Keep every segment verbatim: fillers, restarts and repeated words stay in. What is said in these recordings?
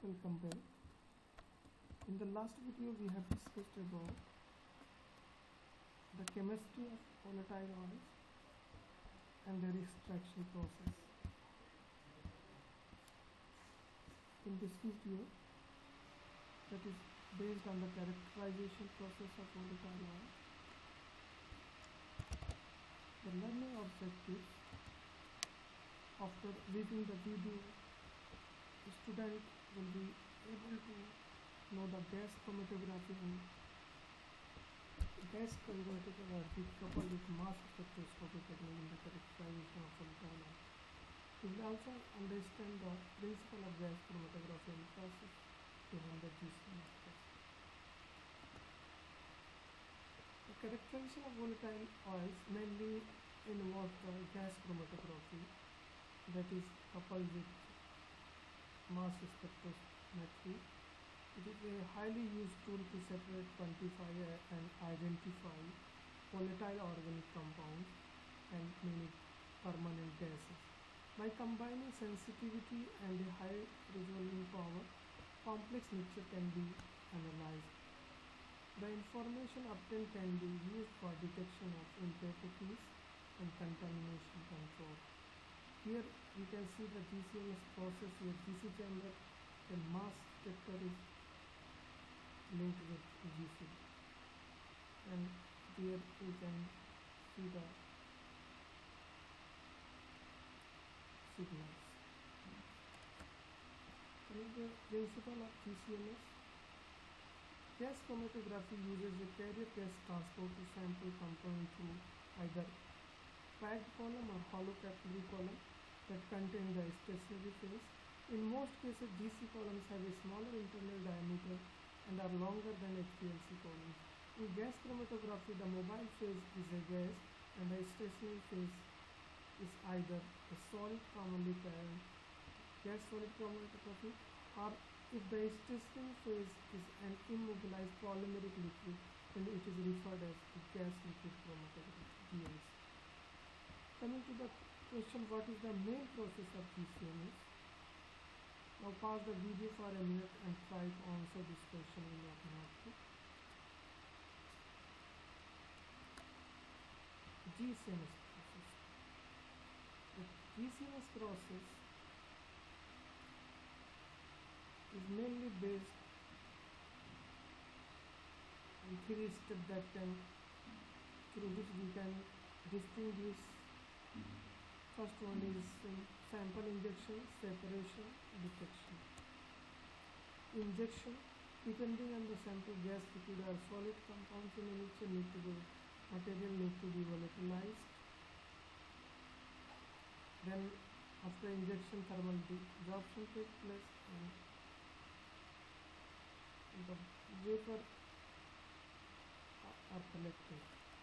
Welcome back. In the last video we have discussed about the chemistry of volatile oils and their extraction process. In this video, that is based on the characterization process of volatile oil, the learning objective after reading the video, the student will be able to know the gas chromatography and gas chromatography coupled with mass spectroscopy technique in the characterization of volatile oil. You will also understand the principle of gas chromatography and process behind the G C M S process. The characterization of volatile oils mainly involves the gas chromatography, that is coupled with mass spectrometry. It is a highly used tool to separate, quantify and identify volatile organic compounds and many permanent gases. By combining sensitivity and a high resolving power, complex mixture can be analyzed. The information obtained can be used for detection of impurities and contamination control. Here you can see the G C M S process with G C chamber and mass detector is linked with G C, and here you can see the signals. Coming to the principle of G C M S, gas chromatography uses a carrier gas transport to sample compound through either packed column or hollow capillary column that contain the stationary phase. In most cases, G C columns have a smaller internal diameter and are longer than H P L C columns. In gas chromatography, the mobile phase is a gas and the stationary phase is either a solid, commonly termed gas solid chromatography, or if the stationary phase is an immobilized polymeric liquid, then it is referred as the gas liquid chromatography, G L C. Coming to the question, what is the main process of G C M S? Now pause the video for a minute and try to answer this question in your notebook. G C M S process. The G C M S process is mainly based on three steps that can through which we can distinguish. First one is um, sample injection, separation, detection. Injection, depending on the sample, gas, liquid or solid compounds in a mixture need to be material need to be volatilized. Then after injection, thermal desorption takes place and the vapor are collected.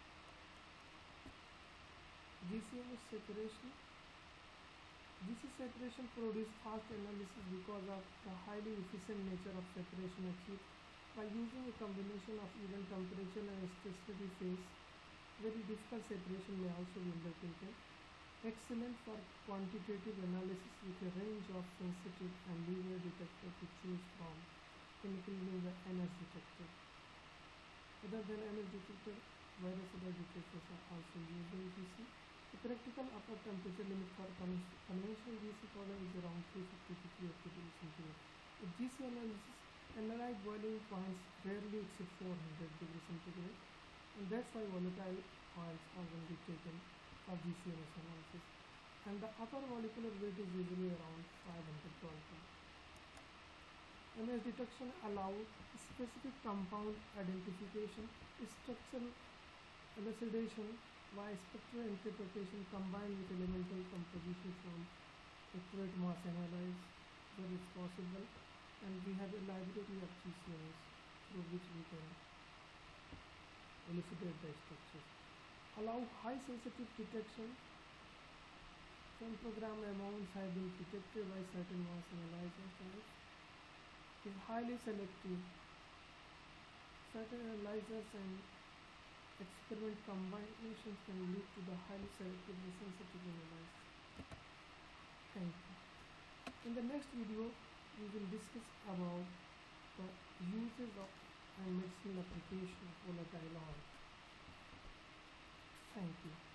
G C M S separation. G C separation produces fast analysis because of the highly efficient nature of separation achieved by using a combination of even temperature and stationary phase. Very difficult separation may also be undertaken. Excellent for quantitative analysis with a range of sensitive and linear detector to choose from, including the N S detector. Other than N S detector, various other detectors are also used in G C. The practical upper temperature limit for conventional G C column is around three fifty to three eighty degrees centigrade. With G C analysis, analyzed boiling points rarely exceed four hundred degrees centigrade, and that's why volatile oils are only taken for G C M S analysis. And the upper molecular weight is usually around five hundred Dalton. M S detection allows specific compound identification, structural elucidation, while spectral interpretation combined with elemental composition from accurate mass analysis where it's possible, and we have a library of G C M S through which we can elucidate the structures. Allow high sensitive detection. Femtogram amounts have been detected by certain mass analyzers types. Is highly selective. Certain analyzers and experiment combinations can lead to the highly selective and sensitive analysis. Thank you. In the next video, we will discuss about the uses of and medicinal application of volatile oil. Thank you.